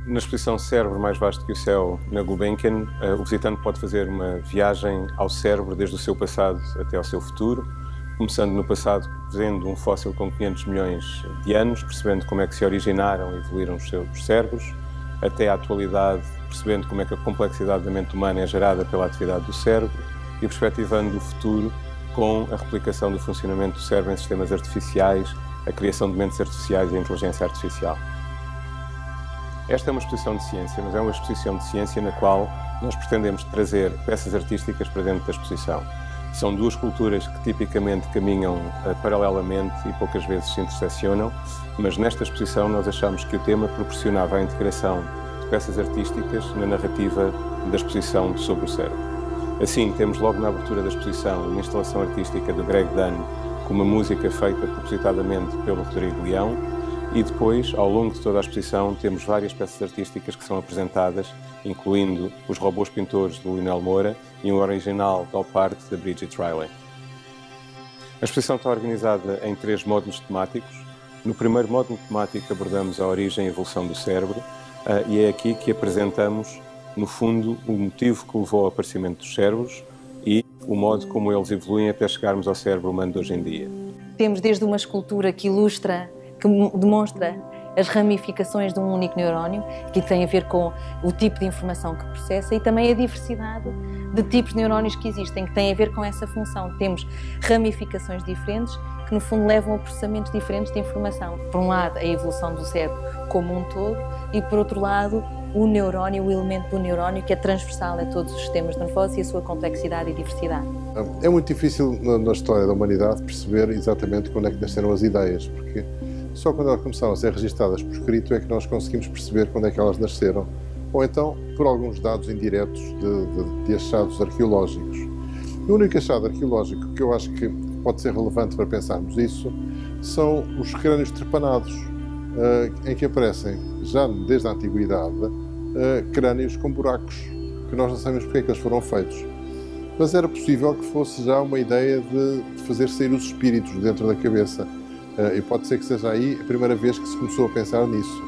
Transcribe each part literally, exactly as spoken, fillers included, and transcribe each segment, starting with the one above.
Na exposição Cérebro Mais Vasto que o Céu, na Gulbenkian, o visitante pode fazer uma viagem ao cérebro desde o seu passado até ao seu futuro, começando no passado vendo um fóssil com quinhentos milhões de anos, percebendo como é que se originaram e evoluíram os seus cérebros, até à atualidade, percebendo como é que a complexidade da mente humana é gerada pela atividade do cérebro e perspectivando o futuro com a replicação do funcionamento do cérebro em sistemas artificiais, a criação de mentes artificiais e a inteligência artificial. Esta é uma exposição de ciência, mas é uma exposição de ciência na qual nós pretendemos trazer peças artísticas para dentro da exposição. São duas culturas que tipicamente caminham uh, paralelamente e poucas vezes se interseccionam, mas nesta exposição nós achamos que o tema proporcionava a integração de peças artísticas na narrativa da exposição sobre o cérebro. Assim, temos logo na abertura da exposição uma instalação artística do Greg Dunn com uma música feita propositadamente pelo Rodrigo Leão, e depois, ao longo de toda a exposição, temos várias peças artísticas que são apresentadas, incluindo os robôs pintores do Lionel Moura e um original de Op Art da Bridget Riley. A exposição está organizada em três módulos temáticos. No primeiro módulo temático abordamos a origem e evolução do cérebro e é aqui que apresentamos, no fundo, o motivo que levou ao aparecimento dos cérebros e o modo como eles evoluem até chegarmos ao cérebro humano de hoje em dia. Temos desde uma escultura que ilustra, que demonstra as ramificações de um único neurónio, que tem a ver com o tipo de informação que processa, e também a diversidade de tipos de neurónios que existem, que tem a ver com essa função. Temos ramificações diferentes que, no fundo, levam a processamentos diferentes de informação. Por um lado, a evolução do cérebro como um todo, e, por outro lado, o neurónio, o elemento do neurónio que é transversal a todos os sistemas nervosos e a sua complexidade e diversidade. É muito difícil, na história da humanidade, perceber exatamente quando é que nasceram as ideias, porque só quando elas começaram a ser registadas por escrito é que nós conseguimos perceber quando é que elas nasceram, ou então por alguns dados indiretos de, de, de achados arqueológicos. O único achado arqueológico que eu acho que pode ser relevante para pensarmos isso são os crânios trepanados, uh, em que aparecem, já desde a antiguidade, uh, crânios com buracos, que nós não sabemos porque é que eles foram feitos. Mas era possível que fosse já uma ideia de, de fazer sair os espíritos dentro da cabeça. Uh, e pode ser que seja aí a primeira vez que se começou a pensar nisso.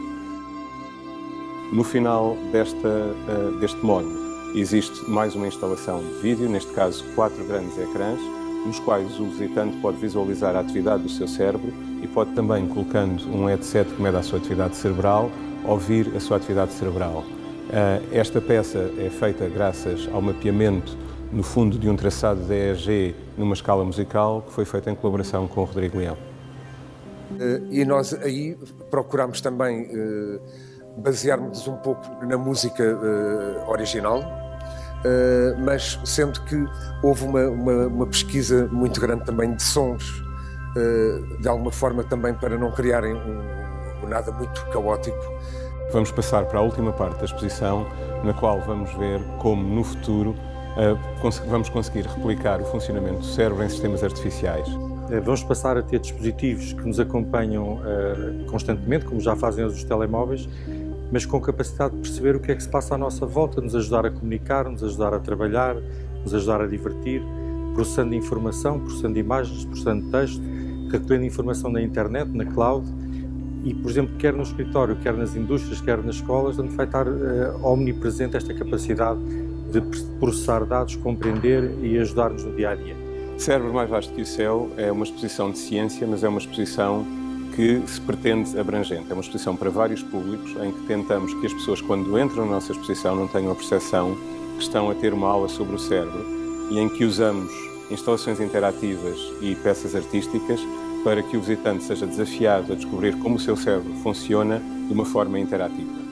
No final desta, uh, deste módulo existe mais uma instalação de vídeo, neste caso quatro grandes ecrãs, nos quais o visitante pode visualizar a atividade do seu cérebro e pode também, colocando um headset que mede a sua atividade cerebral, ouvir a sua atividade cerebral. Uh, esta peça é feita graças ao mapeamento, no fundo, de um traçado de E E G numa escala musical que foi feita em colaboração com o Rodrigo Leão. Uh, e nós aí procuramos também uh, basear-nos um pouco na música uh, original, uh, mas sendo que houve uma, uma, uma pesquisa muito grande também de sons, uh, de alguma forma também para não criarem um, um nada muito caótico. Vamos passar para a última parte da exposição, na qual vamos ver como no futuro uh, cons- vamos conseguir replicar o funcionamento do cérebro em sistemas artificiais. Vamos passar a ter dispositivos que nos acompanham uh, constantemente, como já fazem os telemóveis, mas com capacidade de perceber o que é que se passa à nossa volta, nos ajudar a comunicar, nos ajudar a trabalhar, nos ajudar a divertir, processando informação, processando imagens, processando texto, recolhendo informação na internet, na cloud, e, por exemplo, quer no escritório, quer nas indústrias, quer nas escolas, onde vai estar uh, omnipresente esta capacidade de processar dados, compreender e ajudar-nos no dia-a-dia. Cérebro Mais Vasto que o Céu é uma exposição de ciência, mas é uma exposição que se pretende abrangente. É uma exposição para vários públicos, em que tentamos que as pessoas, quando entram na nossa exposição, não tenham a percepção que estão a ter uma aula sobre o cérebro e em que usamos instalações interativas e peças artísticas para que o visitante seja desafiado a descobrir como o seu cérebro funciona de uma forma interativa.